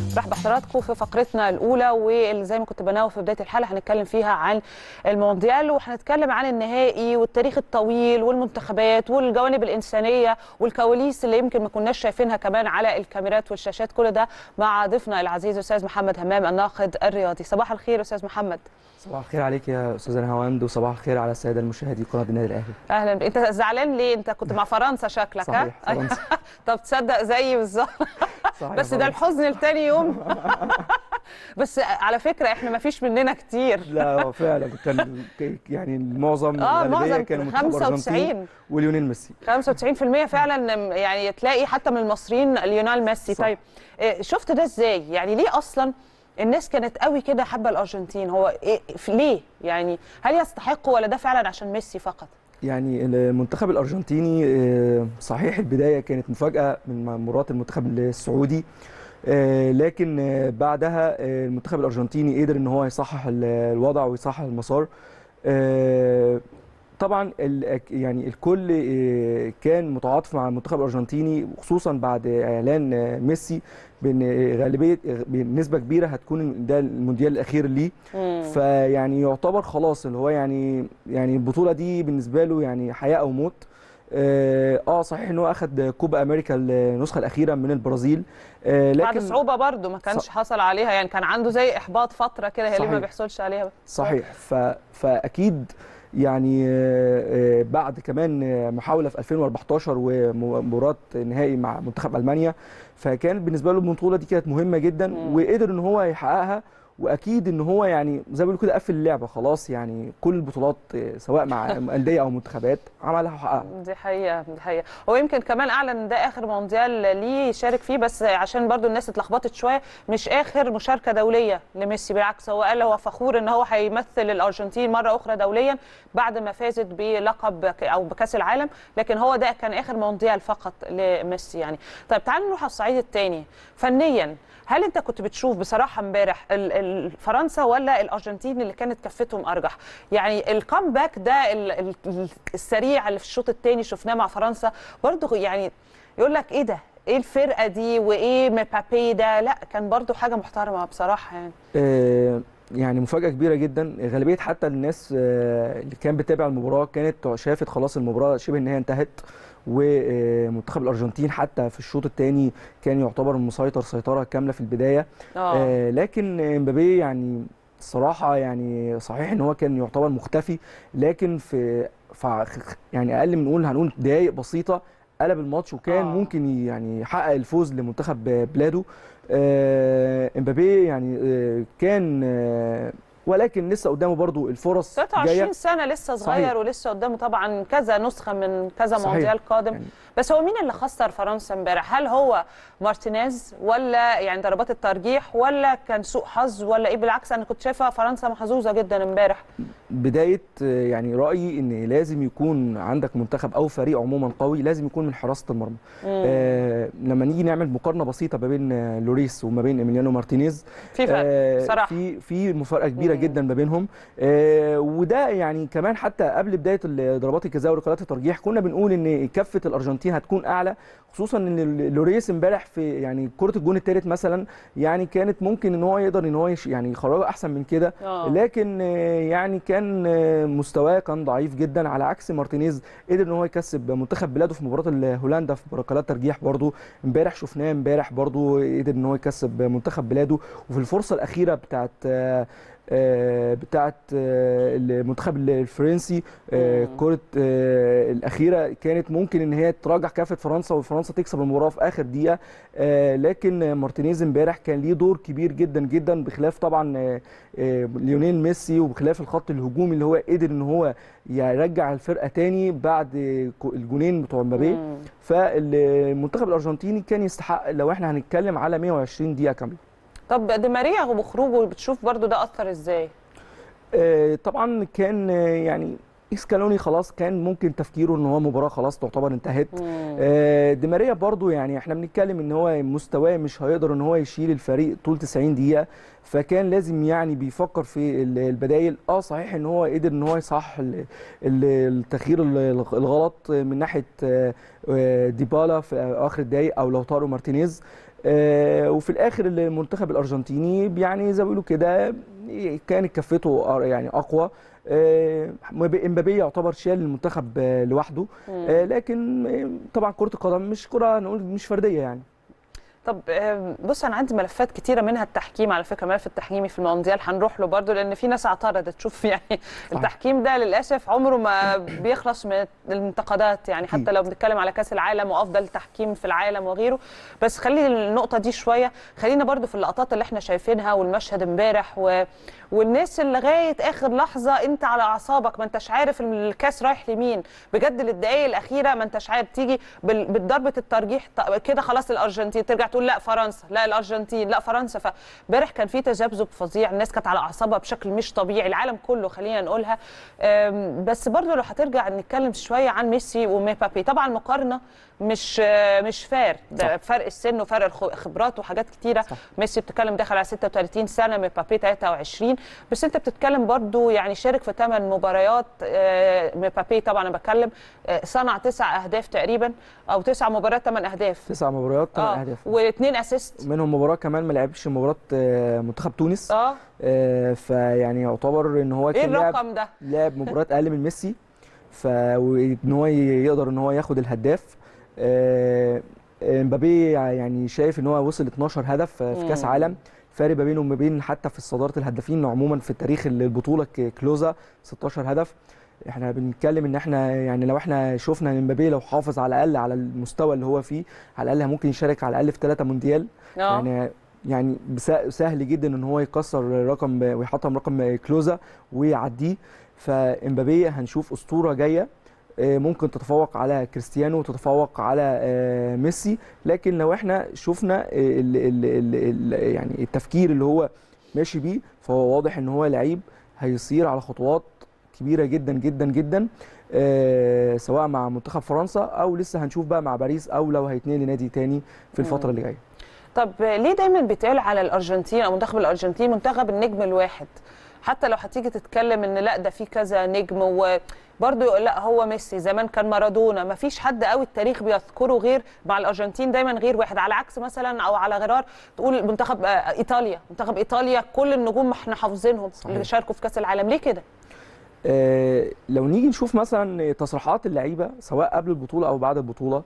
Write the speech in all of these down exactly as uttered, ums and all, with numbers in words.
برحب بحضراتكم في فقرتنا الاولى، واللي زي ما كنت بناوي في بدايه الحلقه هنتكلم فيها عن المونديال، وهنتكلم عن النهائي والتاريخ الطويل والمنتخبات والجوانب الانسانيه والكواليس اللي يمكن ما كناش شايفينها كمان على الكاميرات والشاشات. كل ده مع ضيفنا العزيز استاذ محمد همام الناقد الرياضي. صباح الخير استاذ محمد. صباح الخير عليك يا استاذه نهاوند، وصباح الخير على الساده المشاهدين قناه النادي الاهلي. اهلا. انت زعلان ليه؟ انت كنت مع فرنسا شكلك. صحيح ها فرنسا. طب تصدق زيي بالظبط. بس ده الحزن لتاني يوم. بس على فكره احنا ما فيش مننا كتير. لا فعلا كان يعني معظم اه الغالبيه معظم كان منتخب خمسة الارجنتين وتسعين وليونيل ميسي. خمسة وتسعين بالمية فعلا، يعني تلاقي حتى من المصريين ليونيل ميسي. صح. طيب شفت ده ازاي؟ يعني ليه اصلا الناس كانت قوي كده حابه الارجنتين؟ هو إيه ليه؟ يعني هل يستحقوا ولا ده فعلا عشان ميسي فقط؟ يعني المنتخب الارجنتيني صحيح البدايه كانت مفاجاه من مباراه المنتخب السعودي، لكن بعدها المنتخب الارجنتيني قدر ان هو يصحح الوضع ويصحح المسار. طبعا يعني الكل كان متعاطف مع المنتخب الارجنتيني، وخصوصا بعد اعلان ميسي بان غالبيه بنسبه كبيره هتكون ده المونديال الاخير ليه. فيعني يعتبر خلاص اللي هو يعني يعني البطوله دي بالنسبه له يعني حياه او موت. اه صحيح ان هو اخذ كوبا امريكا النسخه الاخيره من البرازيل، آه لكن بعد صعوبه برده ما كانش ص... حصل عليها، يعني كان عنده زي احباط فتره كده. هي ليه ما بيحصلش عليها؟ صحيح. ف... فاكيد يعني بعد كمان محاوله في ألفين وأربعتاشر ومباراه نهائي مع منتخب المانيا، فكان بالنسبه له البطوله دي كانت مهمه جدا وقدر ان هو يحققها. واكيد ان هو يعني زي ما بيقولوا كده قفل اللعبه خلاص، يعني كل البطولات سواء مع انديه او منتخبات عملها وحققها. دي حقيقه دي حقيقه. هو يمكن كمان اعلن ان ده اخر مونديال ليه يشارك فيه، بس عشان برضو الناس اتلخبطت شويه، مش اخر مشاركه دوليه لميسي، بالعكس هو قال هو فخور ان هو هيمثل الارجنتين مره اخرى دوليا بعد ما فازت بلقب او بكاس العالم، لكن هو ده كان اخر مونديال فقط لميسي يعني. طيب تعالوا نروح على الصعيد الثاني فنيا. هل انت كنت بتشوف بصراحه امبارح فرنسا ولا الارجنتين اللي كانت كفتهم ارجح؟ يعني الكامباك ده السريع اللي في الشوط الثاني شفناه مع فرنسا برضو، يعني يقول لك ايه ده؟ ايه الفرقه دي وايه مبابي ده؟ لا كان برضو حاجه محترمه بصراحه يعني. آه يعني مفاجاه كبيره جدا. غالبيه حتى الناس آه اللي كانت بتتابع المباراه كانت شافت خلاص المباراه شبه ان هي انتهت، ومنتخب الارجنتين حتى في الشوط الثاني كان يعتبر مسيطر سيطره كامله في البدايه. آه لكن امبابي يعني الصراحه يعني صحيح ان هو كان يعتبر مختفي، لكن في, في يعني اقل من نقول هنقول دقائق بسيطه قلب الماتش وكان آه. ممكن يعني يحقق الفوز لمنتخب بلاده. آه امبابي يعني آه كان آه ولكن لسه قدامه برضو الفرص ستة وعشرين سنه لسه صغير. صحيح. ولسه قدامه طبعا كذا نسخه من كذا مونديال قادم يعني. بس هو مين اللي خسر فرنسا امبارح؟ هل هو مارتينيز ولا يعني ضربات الترجيح ولا كان سوء حظ ولا ايه؟ بالعكس انا كنت شايفه فرنسا محظوظه جدا امبارح. بدايه يعني رايي ان لازم يكون عندك منتخب او فريق عموما قوي لازم يكون من حراسه المرمى. آه لما نيجي نعمل مقارنه بسيطه ما بين لوريس وما بين ايميليانو مارتينيز في فرق آه صراحه، في في مفارقه كبيره مم. جدا ما بينهم. آه وده يعني كمان حتى قبل بدايه ضربات الجزاء وركلات الترجيح كنا بنقول ان كفه الارجنتين هتكون اعلى، خصوصا ان لوريس امبارح في يعني كره الجون الثالث مثلا يعني كانت ممكن ان هو يقدر ان هو يعني يخرجها احسن من كده، لكن يعني كان مستواه كان ضعيف جدا، على عكس مارتينيز قدر ان هو يكسب منتخب بلاده في مباراه هولندا في ركلات ترجيح. برده امبارح شفناه امبارح برده قدر ان هو يكسب منتخب بلاده، وفي الفرصه الاخيره بتاعت بتاعت المنتخب الفرنسي كره الاخيره كانت ممكن ان هي تراجع كافه فرنسا وفرنسا تكسب المباراه في اخر دقيقه، لكن مارتينيز امبارح كان ليه دور كبير جدا جدا، بخلاف طبعا ليونيل ميسي وبخلاف الخط الهجومي اللي هو قدر ان هو يرجع الفرقه تاني بعد الجونين بتوع مبابي. فالمنتخب الارجنتيني كان يستحق لو احنا هنتكلم على مئة وعشرين دقيقه كامله. طب دي ماريا وبخروجه بتشوف برضو ده اثر ازاي؟ آه طبعا كان يعني اسكالوني خلاص كان ممكن تفكيره ان هو مباراه خلاص تعتبر انتهت. آه دي ماريا برضو يعني احنا بنتكلم ان هو مستواه مش هيقدر ان هو يشيل الفريق طول تسعين دقيقه، فكان لازم يعني بيفكر في البدايل. اه صحيح ان هو قدر ان هو يصحح التغيير الغلط من ناحيه ديبالا في اخر الدقايق او لوتارو مارتينيز، آه، وفي الاخر المنتخب الارجنتيني يعني زي ما بيقولوا كده كانت كفته يعني اقوى. آه، امبابي يعتبر شال المنتخب آه، لوحده. آه، لكن آه، طبعا كرة القدم مش كرة نقول مش فردية يعني. طب آه، بص انا عندي ملفات كتيره منها التحكيم على فكره، ملف التحكيمي في المونديال هنروح له برضو لان في ناس اعترضت. شوف يعني صحيح. التحكيم ده للاسف عمره ما بيخلص من الانتقادات يعني، أكيد. حتى لو بنتكلم على كاس العالم وافضل تحكيم في العالم وغيره. بس خلي النقطه دي شويه، خلينا برضو في اللقطات اللي احنا شايفينها والمشهد امبارح و... والناس اللي لغايه اخر لحظه انت على اعصابك، ما انتش عارف الكاس رايح لمين بجد. للدقائق الاخيره ما انتش عارف تيجي بال... بالضربه الترجيح كده خلاص الارجنتين ترجع تقول لا فرنسا، لا الارجنتين، لا فرنسا. فامبارح كان في تذبذب فظيع، الناس كانت على اعصابها بشكل مش طبيعي، العالم كله خلينا نقولها. بس برضو لو هترجع نتكلم شويه عن ميسي ومبابي، طبعا المقارنه مش مش فار، ده فرق السن وفرق الخبرات وحاجات كتيره. صح. ميسي بتتكلم داخل على ستة وثلاثين سنه، مبابي ثلاثة وعشرين، بس انت بتتكلم برضو يعني شارك في ثمان مباريات. مبابي طبعا انا بتكلم صنع تسع اهداف تقريبا، او تسع مباريات ثمان اهداف. تسع مباريات ثمان آه. اهداف واثنين اسيست، منهم مباراه كمان ما لعبش مباراه منتخب تونس. اه, آه فيعني يعتبر ان هو ايه كان الرقم ده؟ لعب مباريات اقل من ميسي، فان هو يقدر ان هو ياخد الهداف. آه مبابي يعني شايف ان هو وصل اتناشر هدف في كاس عالم، فارق ما بينه وما بين حتى في صداره الهدافين عموما في تاريخ البطوله كلوزا ستاشر هدف. احنا بنتكلم ان احنا يعني لو احنا شفنا ان مبابي لو حافظ على الاقل على المستوى اللي هو فيه، على الاقل ممكن يشارك على الاقل في ثلاثه مونديال. أوه. يعني يعني سهل جدا ان هو يكسر رقم ويحطم رقم كلوزا ويعديه. فامبابي هنشوف اسطوره جايه ممكن تتفوق على كريستيانو وتتفوق على ميسي. لكن لو احنا شفنا ال ال ال ال يعني التفكير اللي هو ماشي بيه، فهو واضح ان هو لعيب هيصير على خطوات كبيره جدا جدا جدا، آه سواء مع منتخب فرنسا او لسه هنشوف بقى مع باريس، او لو هيتنقل لنادي تاني في الفتره اللي جايه. طب ليه دايما بيتقال على الارجنتين او منتخب الارجنتين منتخب النجم الواحد؟ حتى لو هتيجي تتكلم ان لا ده في كذا نجم، وبرده لا هو ميسي، زمان كان مارادونا، ما فيش حد قوي التاريخ بيذكره غير مع الارجنتين دايما غير واحد. على عكس مثلا او على غرار تقول منتخب ايطاليا، منتخب ايطاليا كل النجوم احنا حافظينهم اللي شاركوا في كاس العالم. ليه كده؟ آه لو نيجي نشوف مثلا تصريحات اللعيبه سواء قبل البطوله او بعد البطوله،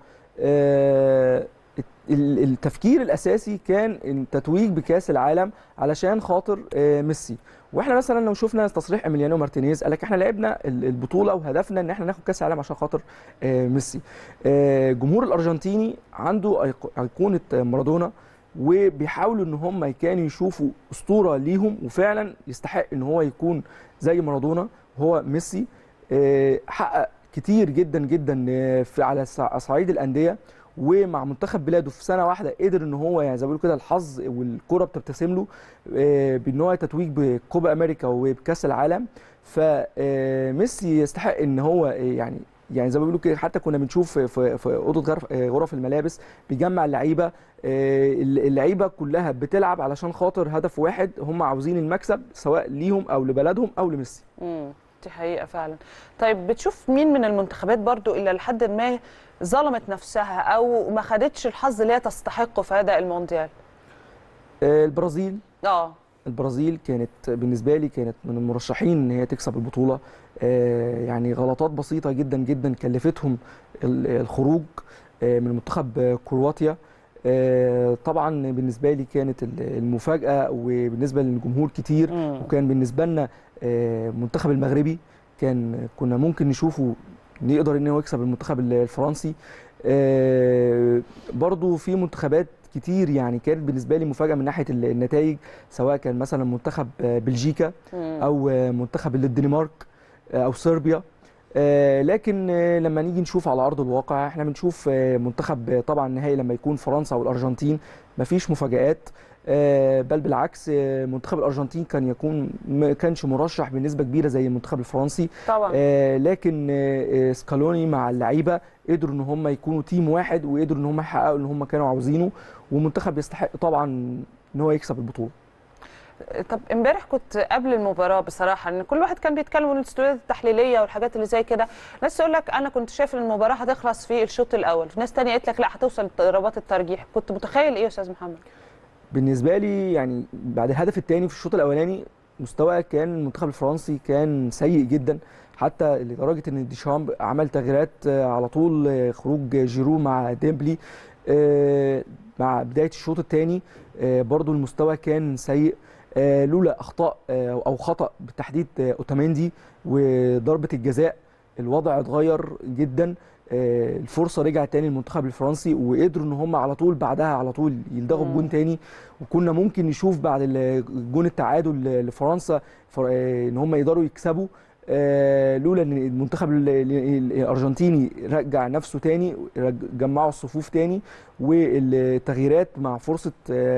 آه التفكير الاساسي كان التتويج بكاس العالم علشان خاطر آه ميسي. واحنا مثلا لو شفنا تصريح ايميليانو مارتينيز قال لك احنا لعبنا البطوله وهدفنا ان احنا ناخد كاس العالم عشان خاطر آه ميسي. آه جمهور الارجنتيني عنده ايقونه مارادونا، وبيحاولوا ان هم كانوا يشوفوا اسطوره ليهم وفعلا يستحق ان هو يكون زي مارادونا هو ميسي. حقق كتير جدا جدا في على صعيد الانديه، ومع منتخب بلاده في سنه واحده قدر ان هو يعني زي ما بيقولوا كده الحظ والكره بتبتسم له بان هو تتويج بكوبا امريكا وبكاس العالم. فميسي يستحق ان هو يعني يعني زي ما بيقولوا كده، حتى كنا بنشوف في في اوضه غرف الملابس بيجمع اللعيبه، اللعيبه كلها بتلعب علشان خاطر هدف واحد، هم عاوزين المكسب سواء ليهم او لبلدهم او لميسي. امم دي حقيقه فعلا. طيب بتشوف مين من المنتخبات برضو الا لحد ما ظلمت نفسها او ما خدتش الحظ اللي هي تستحقه في هذا المونديال؟ البرازيل. اه البرازيل كانت بالنسبه لي كانت من المرشحين ان هي تكسب البطوله. يعني غلطات بسيطه جدا جدا كلفتهم الخروج من منتخب كرواتيا. طبعا بالنسبه لي كانت المفاجاه وبالنسبه للجمهور كتير، وكان بالنسبه لنا المنتخب المغربي كان كنا ممكن نشوفه نقدر ان هو يكسب المنتخب الفرنسي. برضو في منتخبات كتير يعني كانت بالنسبه لي مفاجاه من ناحيه النتائج، سواء كان مثلا منتخب بلجيكا او منتخب الدنمارك او صربيا. لكن لما نيجي نشوف على ارض الواقع احنا بنشوف منتخب طبعا النهائي لما يكون فرنسا والارجنتين مفيش مفاجآت، بل بالعكس منتخب الارجنتين كان يكون ما كانش مرشح بنسبه كبيره زي المنتخب الفرنسي طبعا. لكن سكالوني مع اللعيبه قدروا ان هم يكونوا تيم واحد وقدروا ان هم يحققوا اللي هم كانوا عاوزينه، والمنتخب يستحق طبعا ان هو يكسب البطوله. طب امبارح كنت قبل المباراه بصراحه ان كل واحد كان بيتكلم عن الاستوديوهات التحليليه والحاجات اللي زي كده، ناس يقول لك انا كنت شايف ان المباراه هتخلص في الشوط الاول، ناس ثانيه قالت لك لا هتوصل ضربات الترجيح. كنت متخيل ايه يا استاذ محمد؟ بالنسبه لي يعني بعد الهدف الثاني في الشوط الاولاني مستوى كان المنتخب الفرنسي كان سيء جدا، حتى لدرجه ان ديشامب عمل تغييرات على طول، خروج جيرو مع ديمبلي مع بدايه الشوط الثاني برضو المستوى كان سيء، لولا اخطاء او خطا بالتحديد اوتاميندي وضربه الجزاء الوضع اتغير جدا. الفرصه رجعت تاني للمنتخب الفرنسي وقدروا ان هم على طول بعدها على طول يلدغوا بجون تاني، وكنا ممكن نشوف بعد الجون التعادل لفرنسا ان هم يقدروا يكسبوا لولا ان المنتخب الارجنتيني رجع نفسه تاني، جمعوا الصفوف تاني، والتغييرات مع فرصه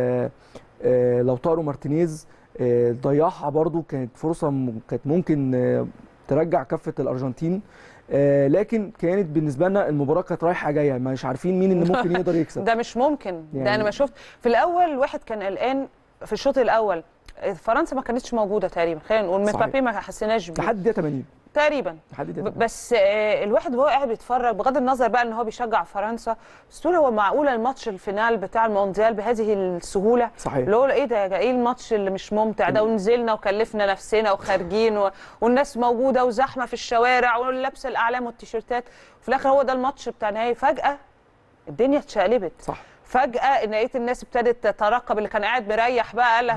لوتارو مارتينيز ضيعها برضو، كانت فرصه كانت ممكن ترجع كفه الارجنتين، آه لكن كانت بالنسبه لنا المباراه كانت رايحه جايه، مش عارفين مين اللي ممكن يقدر يكسب. ده مش ممكن يعني. ده انا ما شفت في الاول الواحد كان قلقان في الشوط الاول، فرنسا ما كانتش موجوده تقريبا، خلينا نقول مبابي ما حسيناش بيه لحد دقيقه ثمانين تقريبا، بس آه الواحد وهو قاعد بيتفرج بغض النظر بقى ان هو بيشجع فرنسا، بس تقول هو معقوله الماتش الفينال بتاع المونديال بهذه السهوله؟ صحيح. اللي هو ايه ده، ايه الماتش اللي مش ممتع ده، ونزلنا وكلفنا نفسنا وخارجين و... والناس موجوده وزحمه في الشوارع ولابسه الاعلام والتيشيرتات، وفي الاخر هو ده الماتش بتاع نهائي. فجاه الدنيا اتشقلبت. صح. فجاه ان لقيت الناس ابتدت تترقب، اللي كان قاعد مريح بقى قال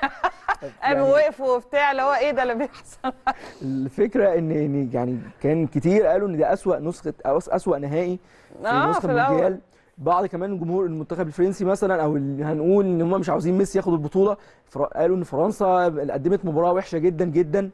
قاموا وقفوا وبتاع، اللي هو ايه ده اللي بيحصل؟ الفكره ان يعني كان كتير قالوا ان ده اسوأ نسخه او اسوأ نهائي في آه نسخه المونديال. بعض كمان جمهور المنتخب الفرنسي مثلا، او هنقول ان هم مش عاوزين ميسي ياخد البطوله، قالوا ان فرنسا قدمت مباراه وحشه جدا جدا،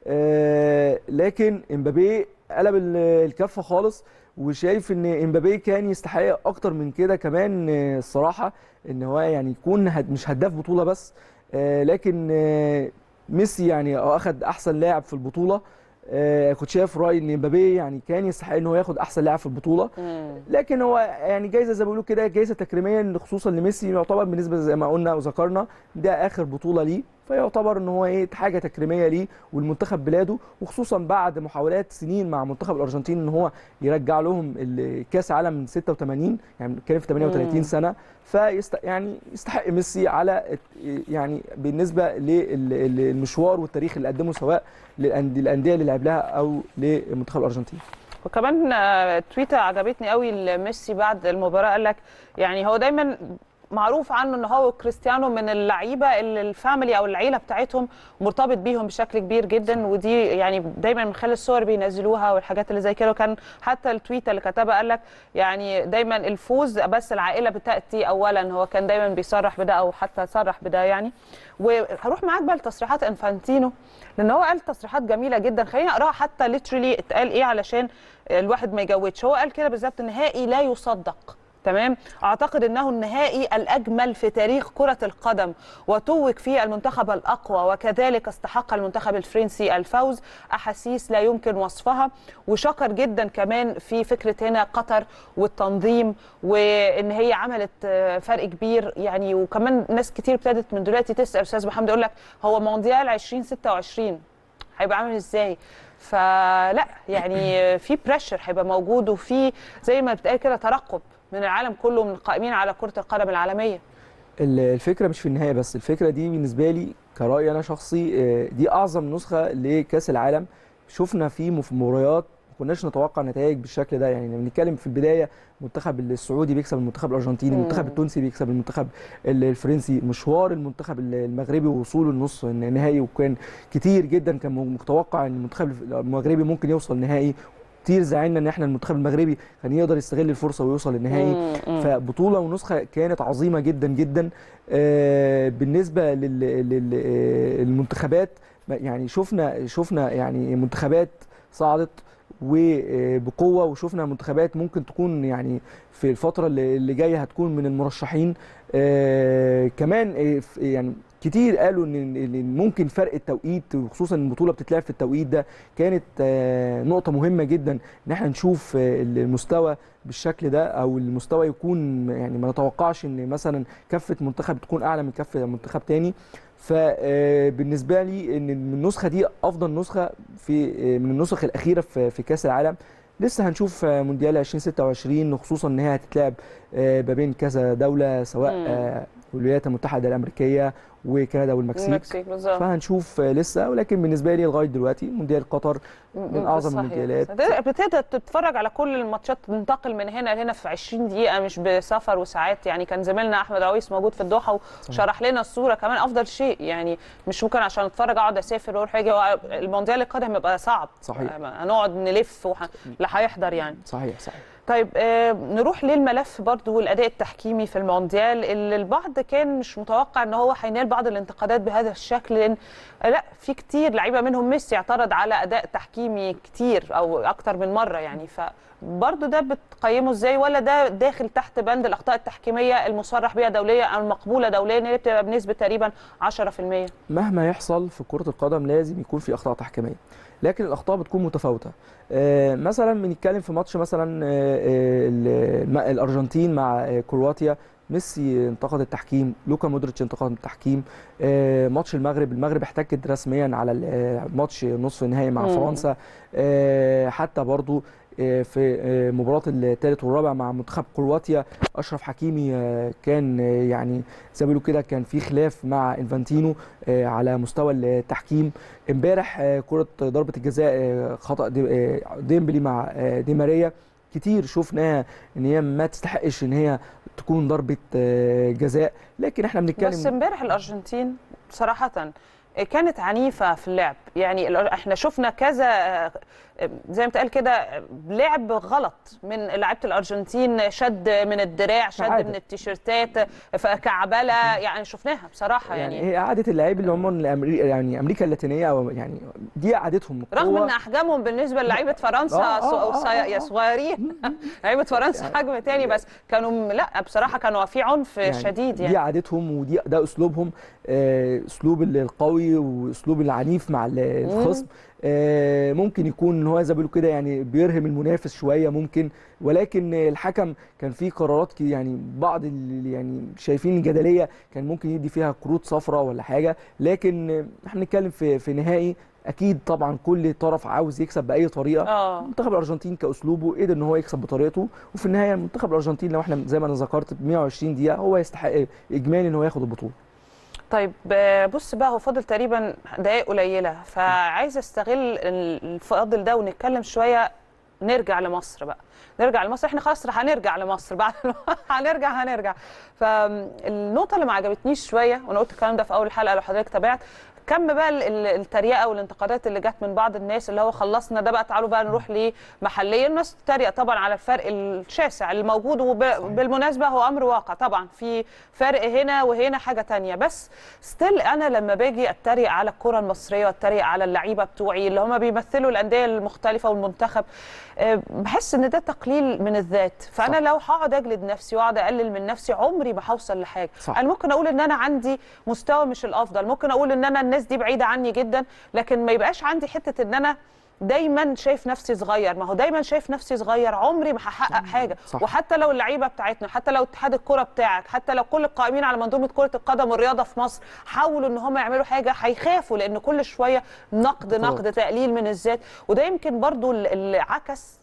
آه لكن امبابي قلب الكفه خالص، وشايف ان امبابي كان يستحق اكتر من كده كمان الصراحه، ان هو يعني يكون هد مش هداف بطوله بس، آه لكن آه ميسي يعني اخذ احسن لاعب في البطوله. آه كنت شايف رايي ان امبابي يعني كان يستحق ان هو ياخد احسن لاعب في البطوله، لكن هو يعني جايزه زي ما بيقولوا كده جايزه تكريميه خصوصا لميسي، يعتبر بالنسبه زي ما قلنا وذكرنا ده اخر بطوله ليه، فيعتبر ان هو ايه حاجه تكريميه ليه والمنتخب بلاده، وخصوصا بعد محاولات سنين مع منتخب الارجنتين ان هو يرجع لهم الكاس عالم من ستة وثمانين، يعني كان في ثمانية وثلاثين سنه، فيست يعني يستحق ميسي على يعني بالنسبه للمشوار والتاريخ اللي قدمه سواء للانديه اللي لعب لها او لمنتخب الارجنتين. وكمان تويته عجبتني قوي لميسي بعد المباراه، قال لك يعني هو دايما معروف عنه ان هو كريستيانو من اللعيبه اللي الفاميلي او العيله بتاعتهم مرتبط بيهم بشكل كبير جدا، ودي يعني دايما من خلال الصور بينزلوها والحاجات اللي زي كده، وكان حتى التويته اللي كتبها قال لك يعني دايما الفوز بس العائله بتاتي اولا، هو كان دايما بيصرح بده او حتى صرح بده يعني. وهروح معاك بقى لتصريحات انفانتينو، لان هو قال تصريحات جميله جدا، خلينا اقراها حتى ليترلي اتقال ايه علشان الواحد ما يجودش. هو قال كده بالظبط: النهائي لا يصدق. تمام، اعتقد انه النهائي الاجمل في تاريخ كره القدم، وتوج فيه المنتخب الاقوى، وكذلك استحق المنتخب الفرنسي الفوز، احاسيس لا يمكن وصفها. وشكر جدا كمان في فكره هنا قطر والتنظيم، وان هي عملت فرق كبير يعني. وكمان ناس كتير ابتدت من دلوقتي تسال استاذ محمد، يقول لك هو مونديال ألفين وستة وعشرين هيبقى عامل ازاي؟ فلا يعني في بريشر هيبقى موجود، وفي زي ما بتقال كده ترقب من العالم كله، من القائمين على كرة القدم العالمية. الفكرة مش في النهاية بس، الفكرة دي بالنسبة لي كرأي أنا شخصي دي أعظم نسخة لكأس العالم شفنا فيه مباريات ما كناش نتوقع نتائج بالشكل ده. يعني بنتكلم في البداية المنتخب السعودي بيكسب المنتخب الأرجنتيني، المنتخب التونسي بيكسب المنتخب الفرنسي، مشوار المنتخب المغربي ووصوله لنص النهائي، وكان كتير جدا كان متوقع ان المنتخب المغربي ممكن يوصل نهائي، كتير زعلنا ان احنا المنتخب المغربي كان يقدر يستغل الفرصه ويوصل للنهائي. فبطوله ونسخه كانت عظيمه جدا جدا. آه بالنسبه للمنتخبات يعني شفنا شفنا يعني منتخبات صعدت وبقوه، وشفنا منتخبات ممكن تكون يعني في الفتره اللي جايه هتكون من المرشحين. آه كمان يعني كتير قالوا ان ممكن فرق التوقيت، وخصوصا البطوله بتتلعب في التوقيت ده، كانت نقطه مهمه جدا ان احنا نشوف المستوى بالشكل ده، او المستوى يكون يعني ما نتوقعش ان مثلا كفه منتخب تكون اعلى من كفه منتخب تاني. فبالنسبه لي ان النسخه دي افضل نسخه في من النسخ الاخيره في في كاس العالم. لسه هنشوف مونديال ألفين وستة وعشرين، خصوصا ان هي هتتلعب ما بين كذا دوله، سواء الولايات المتحده الامريكيه وكندا والمكسيك. المكسيك بالظبط. فهنشوف لسه، ولكن بالنسبه لي لغايه دلوقتي مونديال قطر من اعظم المونديالات. بتقدر تتفرج على كل الماتشات، تنتقل من هنا لهنا في عشرين دقيقه، مش بسفر وساعات. يعني كان زميلنا احمد عويس موجود في الدوحه وشرح لنا الصوره كمان افضل شيء. يعني مش ممكن عشان اتفرج اقعد اسافر واروح اجي، المونديال القادم هيبقى صعب. صحيح. هنقعد نلف وح... اللي هيحضر يعني. صحيح صحيح. طيب آه نروح للملف برضو والاداء التحكيمي في المونديال، اللي البعض كان مش متوقع ان هو هينال بعض الانتقادات بهذا الشكل، لان لا في كتير لعيبه منهم ميسي اعترض على اداء تحكيمي كتير او اكتر من مره يعني. فبرضو ده بتقيمه ازاي، ولا ده داخل تحت بند الاخطاء التحكيميه المصرح بها دوليا او المقبوله دوليا اللي بتبقى بنسبه تقريبا عشرة في المية؟ مهما يحصل في كره القدم لازم يكون في اخطاء تحكيميه، لكن الاخطاء بتكون متفاوته. آه مثلا بنتكلم في ماتش مثلا آه الارجنتين مع كرواتيا، ميسي انتقد التحكيم، لوكا مودريتش انتقد التحكيم. آه ماتش المغرب، المغرب احتكت رسميا على ماتش نصف النهائي مع فرنسا. آه حتى برضو في مباراة الثالث والرابع مع منتخب كرواتيا، أشرف حكيمي كان يعني زي ما بيقولوا كده كان في خلاف مع انفانتينو على مستوى التحكيم. امبارح كرة ضربة الجزاء خطأ ديمبلي مع دي ماريا، كتير شفناها ان هي ما تستحقش ان هي تكون ضربة جزاء، لكن احنا بنتكلم. بس امبارح الأرجنتين صراحة كانت عنيفة في اللعب. يعني احنا شفنا كذا زي ما بتقال كده لعب غلط من لعيبه الارجنتين، شد من الدراع، شد عادة من التيشيرتات، كعبله، يعني شفناها بصراحه. يعني, يعني هي عاده اللعيبه اللي هم يعني امريكا اللاتينيه، او يعني دي عادتهم، رغم ان احجامهم بالنسبه للعيبه فرنسا آه آه آه صغيرين. لعيبه فرنسا حجم تاني، بس كانوا لا بصراحه كانوا في عنف يعني شديد. يعني دي عادتهم ودي ده اسلوبهم، اسلوب القوي واسلوب العنيف مع الخصم. آه ممكن يكون ان هو زي ما بيقولوا كده يعني بيرهم المنافس شويه ممكن، ولكن الحكم كان في قرارات يعني بعض اللي يعني شايفين جدليه كان ممكن يدي فيها كروت صفراء ولا حاجه، لكن احنا بنتكلم في في نهائي اكيد طبعا كل طرف عاوز يكسب باي طريقه. آه. منتخب الارجنتين كاسلوبه قدر ان هو يكسب بطريقته، وفي النهايه منتخب الارجنتين لو احنا زي ما انا ذكرت ب مية وعشرين دقيقه هو يستحق اجمالي ان هو ياخد البطوله. طيب بص بقى، هو فاضل تقريبا دقائق قليله، فعايزه استغل الفاضل ده ونتكلم شويه. نرجع لمصر بقى، نرجع لمصر. احنا خلاص هنرجع لمصر بعد هنرجع هنرجع فالنقطه اللي ما عجبتنيش شويه، وانا قلت الكلام ده في اول الحلقه لو حضرتك تابعت، كم بقى التريقه والانتقادات اللي جت من بعض الناس، اللي هو خلصنا ده بقى تعالوا بقى نروح لمحليا. الناس تتريق طبعا على الفرق الشاسع الموجود، وبالمناسبه هو امر واقع طبعا، في فرق هنا وهنا حاجه ثانيه. بس ستيل انا لما باجي اتريق على الكره المصريه واتريق على اللعيبه بتوعي اللي هم بيمثلوا الانديه المختلفه والمنتخب، بحس ان ده تقليل من الذات. فانا صح. لو هقعد اجلد نفسي واقعد اقلل من نفسي عمري ما هوصل لحاجه. صح. انا ممكن اقول ان انا عندي مستوى مش الافضل، ممكن اقول ان انا الناس دي بعيده عني جدا، لكن ما يبقاش عندي حته ان انا دايما شايف نفسي صغير. ما هو دايما شايف نفسي صغير عمري ما هحقق حاجه. صح. وحتى لو اللعيبه بتاعتنا، حتى لو اتحاد الكره بتاعك، حتى لو كل القائمين على منظومه كره القدم والرياضه في مصر حاولوا ان هم يعملوا حاجه، هيخافوا، لان كل شويه نقد نقد تقليل من الذات. وده يمكن برضو اللي عكس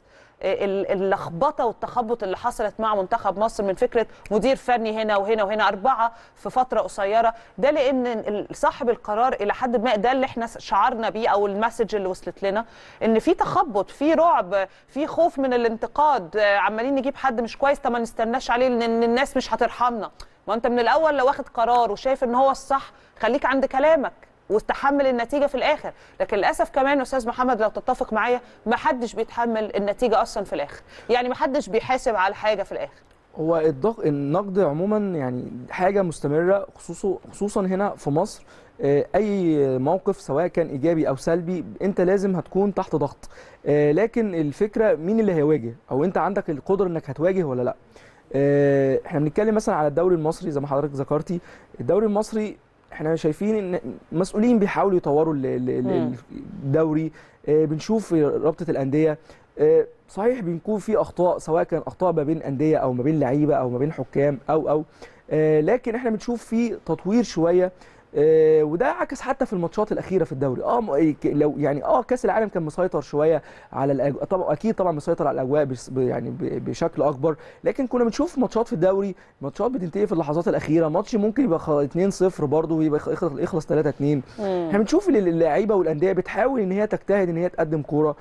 اللخبطه والتخبط اللي حصلت مع منتخب مصر، من فكره مدير فني هنا وهنا وهنا اربعه في فتره قصيره. ده لان صاحب القرار الى حد ما، ده اللي احنا شعرنا بيه او المسج اللي وصلت لنا، ان في تخبط، في رعب، في خوف من الانتقاد، عمالين نجيب حد مش كويس طب ما نستناش عليه لان الناس مش هترحمنا. ما انت من الاول لو واخد قرار وشايف ان هو الصح خليك عند كلامك واستحمل النتيجه في الاخر. لكن للاسف كمان استاذ محمد لو تتفق معايا، ما حدش بيتحمل النتيجه اصلا في الاخر، يعني ما حدش بيحاسب على حاجه في الاخر. هو الضغط النقد عموما يعني حاجه مستمره، خصوصا خصوصا هنا في مصر. اي موقف سواء كان ايجابي او سلبي انت لازم هتكون تحت ضغط، لكن الفكره مين اللي هيواجه، او انت عندك القدره انك هتواجه ولا لا. احنا بنتكلم مثلا على الدوري المصري زي ما حضرتك ذكرتي. الدوري المصري احنا شايفين ان مسؤولين بيحاولوا يطوروا الدوري، بنشوف رابطه الانديه صحيح بيكون في اخطاء، سواء كان اخطاء ما بين انديه او ما بين لعيبه او ما بين حكام او او لكن احنا بنشوف في تطوير شويه آه وده عكس حتى في الماتشات الاخيره في الدوري. اه م- لو يعني اه كاس العالم كان مسيطر شويه على الأجواء، طبعا اكيد طبعا مسيطر على الاجواء بس يعني ب- بشكل اكبر، لكن كنا بنشوف ماتشات في الدوري، ماتشات بتنتهي في اللحظات الاخيره، ماتش ممكن يبقى خ- اتنين صفر برضه ويبقى يخ- يخلص يخلص تلاتة اتنين. احنا بنشوف ال- اللعيبه والانديه بتحاول ان هي تجتهد ان هي تقدم كوره.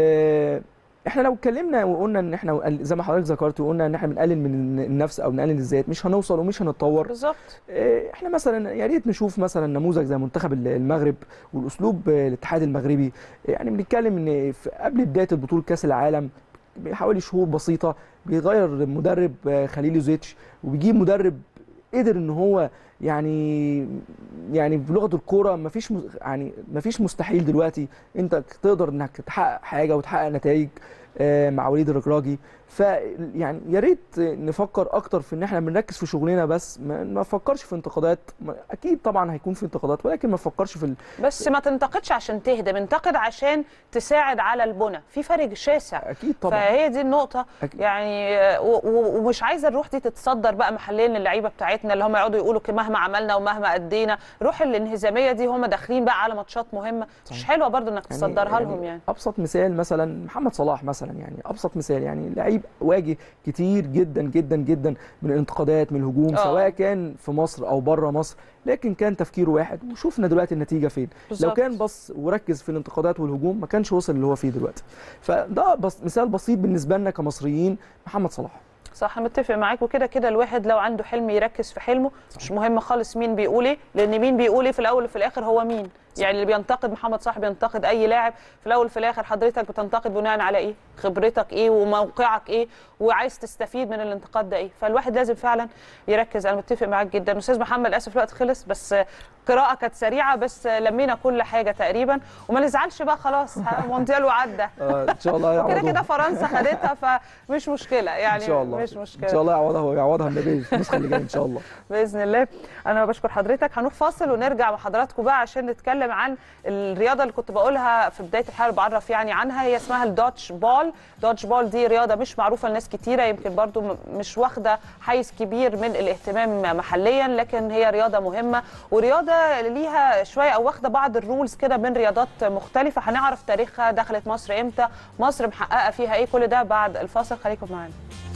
آه احنا لو اتكلمنا وقلنا ان احنا قل- زي ما حضرتك ذكرت وقلنا ان احنا بنقلل من النفس او بنقلل الذات، مش هنوصل ومش هنتطور. بالظبط. آه، احنا مثلا يا ريت نشوف مثلا نموذج زي منتخب المغرب والاسلوب آه، الاتحاد المغربي. يعني بنتكلم ان في قبل بدايه البطوله كاس العالم بحوالي شهور بسيطه بيغير مدرب آه، خليل يوزيتش وبيجيب مدرب قدر ان هو يعني يعني بلغه الكوره مفيش مس- يعني مفيش مستحيل دلوقتي، انت تقدر انك تحقق حاجه وتحقق نتائج آه، مع وليد الركراجي. ف يعني يا ريت نفكر اكتر في ان احنا بنركز في شغلنا بس ما ما نفكرش في انتقادات. ما- اكيد طبعا هيكون في انتقادات ولكن ما نفكرش في ال... بس ما تنتقدش عشان تهدى، انتقد عشان تساعد على البنى، في فرق شاسع. اكيد طبعا. فهي دي النقطة. أكيد. يعني و- و- ومش عايزة الروح دي تتصدر بقى محليا للعيبة بتاعتنا اللي هم يقعدوا يقولوا ك- مهما عملنا ومهما أدينا، روح الانهزامية دي هم داخلين بقى على ماتشات مهمة، مش صحيح. حلوة برضو انك تصدرها لهم يعني. ابسط مثال مثلا محمد صلاح مثلا، يعني ابسط مثال يعني لعيب واجه كتير جدا جدا جدا من الانتقادات من الهجوم آه. سواء كان في مصر او بره مصر، لكن كان تفكيره واحد وشوفنا دلوقتي النتيجه فين. بالظبط. لو كان بص وركز في الانتقادات والهجوم ما كانش وصل اللي هو فيه دلوقتي. فده بس مثال بسيط بالنسبه لنا كمصريين محمد صلاح. صح، متفق معاك. وكده كده الواحد لو عنده حلم يركز في حلمه. صح. مش مهم خالص مين بيقول ايه، لان مين بيقول ايه في الاول وفي الاخر هو مين. صح. يعني اللي بينتقد محمد صلاح بينتقد اي لاعب، في الاول وفي الاخر حضرتك بتنتقد بناء على ايه؟ خبرتك ايه وموقعك ايه وعايز تستفيد من الانتقاد ده ايه. فالواحد لازم فعلا يركز. انا متفق معاك جدا استاذ محمد. للاسف الوقت خلص، بس قراءه كانت سريعه بس لمينا كل حاجه تقريبا. وما نزعلش بقى خلاص مونديال وعدى. آه ان شاء الله وكده يعوضوها. كده فرنسا خدتها فمش مشكله يعني. ان شاء الله مش مشكله. ان شاء الله يعوضها ويعوضها النبي في النسخه اللي جايه ان شاء الله باذن الله. انا بشكر حضرتك. هنروح فاصل ونرجع مع حضراتكم بقى عشان نتكلم عن الرياضه اللي كنت بقولها في بدايه الحلقه بعرف يعني عنها. هي اسمها الدوتش بول. دوتش بول دي رياضه مش معروفه لناس كتيره، يمكن برضو مش واخده حيز كبير من الاهتمام محليا، لكن هي رياضه مهمه ورياضه ليها شويه او واخده بعض الرولز كده من رياضات مختلفه. هنعرف تاريخها، دخلت مصر امتى، مصر محققه فيها ايه، كل ده بعد الفاصل. خليكم معانا.